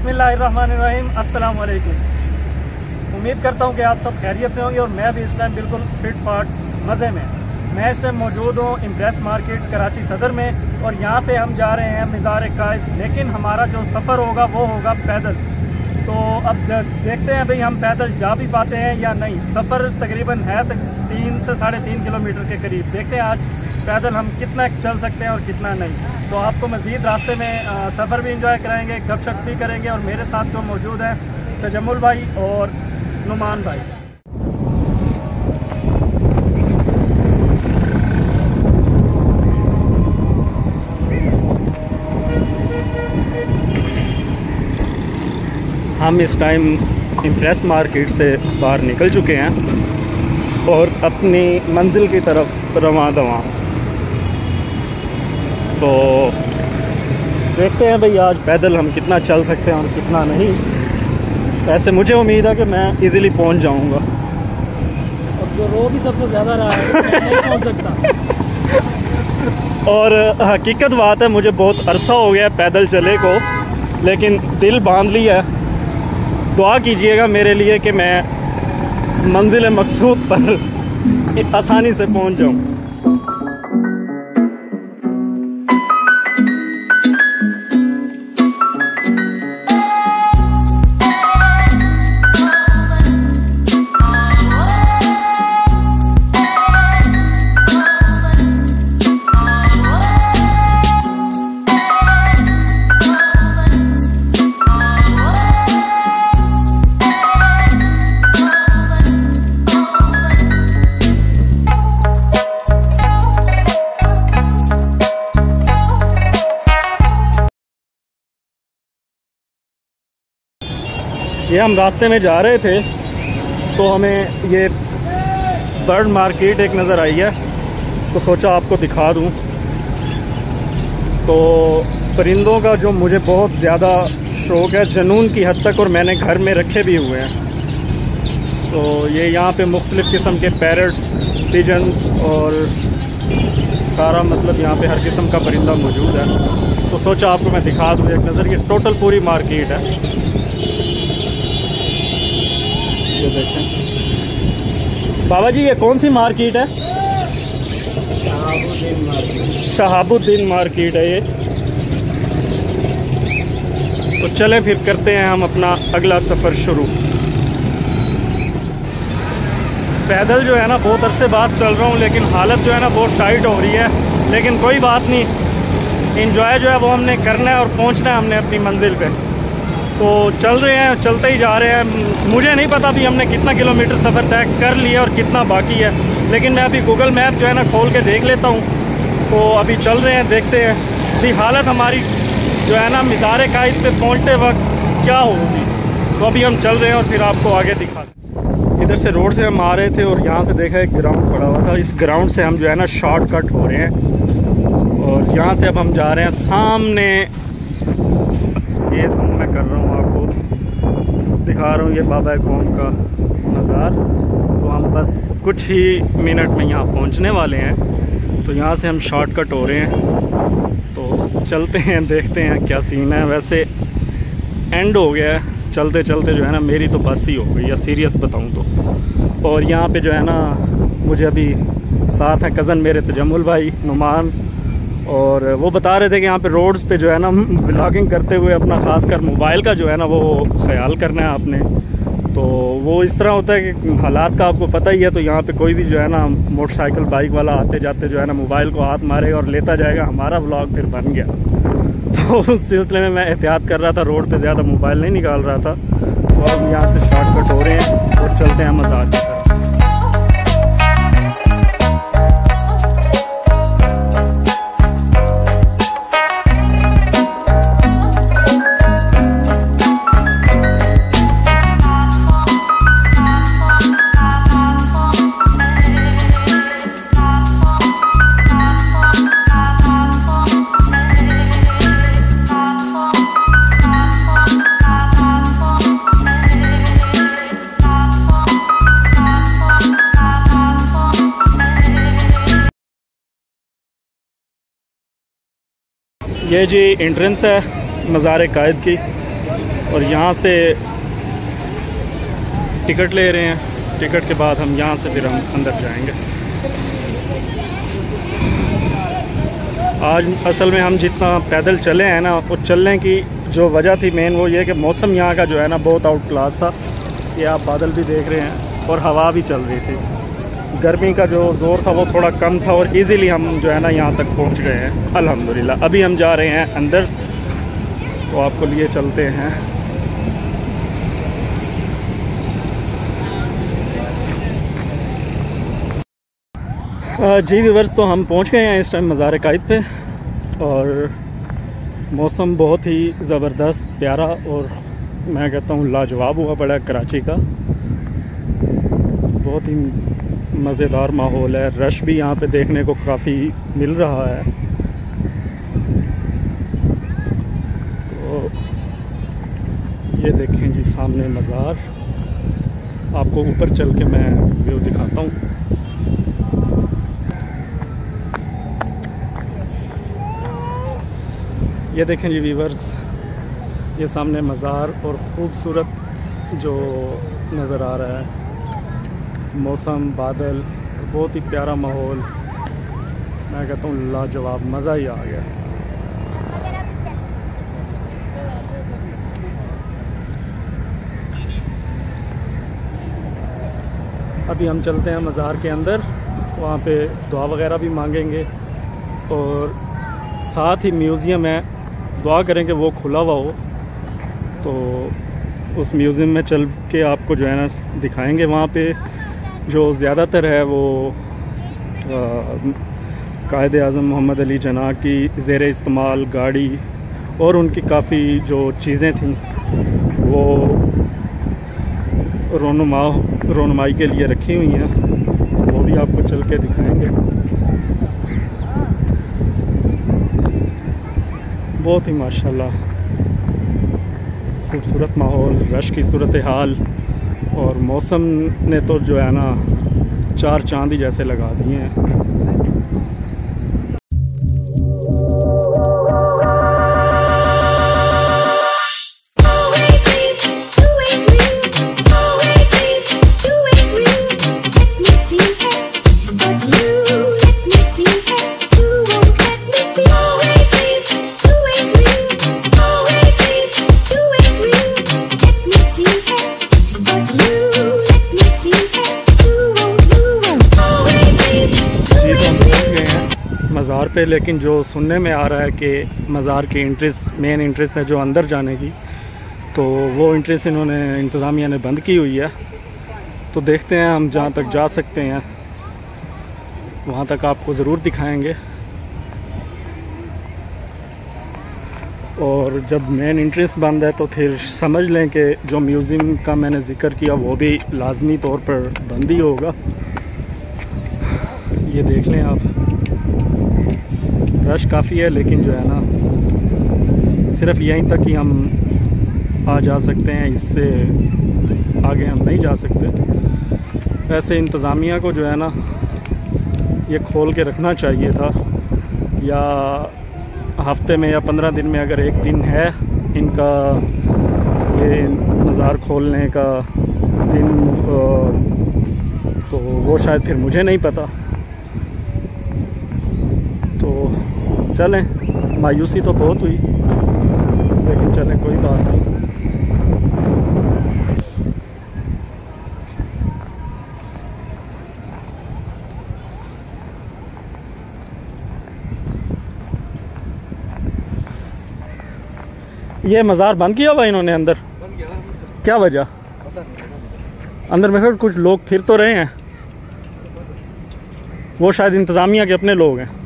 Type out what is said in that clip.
बिस्मिल्लाहिर्रहमानिर्रहीम, अस्सलाम वालेकुम। उम्मीद करता हूँ कि आप सब खैरियत से होंगे और मैं भी इस टाइम बिल्कुल फिट फाट मज़े में। मैं इस टाइम मौजूद हूँ इम्प्रेस मार्केट कराची सदर में और यहाँ से हम जा रहे हैं मज़ार-ए-कायद, लेकिन हमारा जो सफ़र होगा वो होगा पैदल। तो अब देखते हैं भाई हम पैदल जा भी पाते हैं या नहीं। सफ़र तकरीबन है 3 से 3.5 किलोमीटर के करीब। देखते हैं आज पैदल हम कितना चल सकते हैं और कितना नहीं। तो आपको मज़ीद रास्ते में सफ़र भी इंजॉय कराएंगे, गपशप भी करेंगे। और मेरे साथ जो मौजूद हैं तजम्मुल भाई और नुमान भाई। हम इस टाइम इम्प्रेस मार्केट से बाहर निकल चुके हैं और अपनी मंजिल की तरफ रवां दवां। तो देखते हैं भाई आज पैदल हम कितना चल सकते हैं और कितना नहीं। ऐसे मुझे उम्मीद है कि मैं इजीली पहुंच जाऊंगा। अब जो रो भी सबसे ज़्यादा रहा है मैं नहीं पहुंच सकता। और हकीकत बात है, मुझे बहुत अरसा हो गया पैदल चले को, लेकिन दिल बांध लिया है। दुआ कीजिएगा मेरे लिए कि मैं मंजिल मकसूद पर आसानी से पहुंच जाऊं। ये हम रास्ते में जा रहे थे तो हमें ये बर्ड मार्केट एक नज़र आई है, तो सोचा आपको दिखा दूं। तो परिंदों का जो मुझे बहुत ज़्यादा शौक़ है, जुनून की हद तक, और मैंने घर में रखे भी हुए हैं। तो ये यहाँ पे मुख्तलिफ़ किस्म के पैरट्स, पिजन्स और सारा मतलब यहाँ पे हर किस्म का परिंदा मौजूद है। तो सोचा आपको मैं दिखा दूँ एक नज़र। ये टोटल पूरी मार्केट है। ये देखें बाबा जी, ये कौन सी मार्केट है? शहाबुद्दीन मार्केट है ये। तो चलें फिर करते हैं हम अपना अगला सफ़र शुरू। पैदल जो है ना बहुत अरसे बाद चल रहा हूँ, लेकिन हालत जो है ना बहुत टाइट हो रही है। लेकिन कोई बात नहीं, इंजॉय जो है वो हमने करना है और पहुँचना है हमने अपनी मंजिल पे। तो चल रहे हैं, चलते ही जा रहे हैं। मुझे नहीं पता भी हमने कितना किलोमीटर सफ़र तय कर लिया और कितना बाकी है, लेकिन मैं अभी गूगल मैप जो है ना खोल के देख लेता हूँ। तो अभी चल रहे हैं, देखते हैं कि हालत हमारी जो है ना मज़ार-ए-कायद पे पहुँचते वक्त क्या होगी। तो अभी हम चल रहे हैं और फिर आपको आगे दिखाते। इधर से रोड से हम आ रहे थे और यहाँ से देखा एक ग्राउंड पड़ा हुआ था। इस ग्राउंड से हम जो है ना शॉर्टकट हो रहे हैं और यहाँ से अब हम जा रहे हैं सामने। ये मैं कर रहा हूँ, आपको दिखा रहा हूँ ये बाबा कौम का मज़ार। तो हम बस कुछ ही मिनट में यहाँ पहुँचने वाले हैं। तो यहाँ से हम शॉर्टकट हो रहे हैं, तो चलते हैं, देखते हैं क्या सीन है। वैसे एंड हो गया है, चलते चलते जो है ना मेरी तो बस ही हो गई है, सीरियस बताऊँ तो। और यहाँ पे जो है ना मुझे अभी साथ हैं कज़न मेरे तजम्मुल भाई, नुमान, और वो बता रहे थे कि यहाँ पे रोड्स पे जो है ना व्लॉगिंग करते हुए अपना ख़ासकर मोबाइल का जो है ना वो ख्याल करना है आपने। तो वो इस तरह होता है कि हालात का आपको पता ही है। तो यहाँ पे कोई भी जो है ना मोटरसाइकिल बाइक वाला आते जाते जो है ना मोबाइल को हाथ मारेगा और लेता जाएगा, हमारा व्लॉग फिर बन गया। तो उस सिलसिले में मैं एहतियात कर रहा था, रोड पर ज़्यादा मोबाइल नहीं निकाल रहा था। तो अब यहाँ से शॉर्टकट हो रहे हैं और चलते हैं मज़ार की तरफ। ये जी एंट्रेंस है मज़ार-ए-कायद की। और यहाँ से टिकट ले रहे हैं। टिकट के बाद हम यहाँ से फिर हम अंदर जाएंगे। आज असल में हम जितना पैदल चले हैं ना, वो चलने की जो वजह थी मेन वो ये कि मौसम यहाँ का जो है ना बहुत आउट क्लास था। ये आप बादल भी देख रहे हैं और हवा भी चल रही थी। गर्मी का जो ज़ोर था वो थोड़ा कम था और इजीली हम जो है ना यहाँ तक पहुँच गए हैं अल्हम्दुलिल्लाह। अभी हम जा रहे हैं अंदर, तो आपको लिए चलते हैं। जी व्यूअर्स, तो हम पहुँच गए हैं इस टाइम मज़ार कायद पे और मौसम बहुत ही ज़बरदस्त प्यारा और मैं कहता हूँ लाजवाब हुआ पड़ा है। कराची का बहुत ही मज़ेदार माहौल है। रश भी यहाँ पे देखने को काफ़ी मिल रहा है। तो ये देखें जी सामने मज़ार। आपको ऊपर चल के मैं व्यू दिखाता हूँ। ये देखें जी व्यूअर्स, ये सामने मज़ार और ख़ूबसूरत जो नज़र आ रहा है। मौसम, बादल, बहुत ही प्यारा माहौल। मैं कहता हूँ लाजवाब, मज़ा ही आ गया। अभी हम चलते हैं मज़ार के अंदर, वहाँ पे दुआ वगैरह भी मांगेंगे और साथ ही म्यूज़ियम है। दुआ करें कि वो खुला हुआ हो, तो उस म्यूज़ियम में चल के आपको जो है ना दिखाएंगे। वहाँ पे जो ज़्यादातर है वो कायद आज़म मोहम्मद अली जिन्नाह की ज़ेर इस्तेमाल गाड़ी और उनकी काफ़ी जो चीज़ें थीं वो रोनुमाई के लिए रखी हुई हैं। वो भी आपको चल के दिखाएंगे। बहुत ही माशाल्लाह खूबसूरत माहौल, रश की सूरत हाल और मौसम ने तो जो है ना चार चांद ही जैसे लगा दिए हैं। मज़ार पे, लेकिन जो सुनने में आ रहा है कि मज़ार की मेन इंट्रेंस है जो अंदर जाने की, तो वो इंट्रेंस इन्होंने इंतज़ामिया ने बंद की हुई है। तो देखते हैं हम जहाँ तक जा सकते हैं वहाँ तक आपको ज़रूर दिखाएंगे। और जब मेन इंट्रेंस बंद है तो फिर समझ लें कि जो म्यूज़ियम का मैंने ज़िक्र किया वो भी लाजमी तौर पर बंद ही होगा। ये देख लें आप, रश काफ़ी है, लेकिन जो है ना सिर्फ यहीं तक ही हम आ जा सकते हैं, इससे आगे हम नहीं जा सकते। वैसे इंतज़ामिया को जो है ना ये खोल के रखना चाहिए था, या हफ्ते में या 15 दिन में अगर एक दिन है इनका ये मज़ार खोलने का दिन, तो वो शायद फिर मुझे नहीं पता। तो चलें, मायूसी तो बहुत हुई, लेकिन चलें कोई बात नहीं। ये मज़ार बंद किया हुआ इन्होंने अंदर? बंद किया। क्या वजह? पता नहीं। अंदर में फिर कुछ लोग फिर तो रहे हैं, वो शायद इंतज़ामिया के अपने लोग हैं।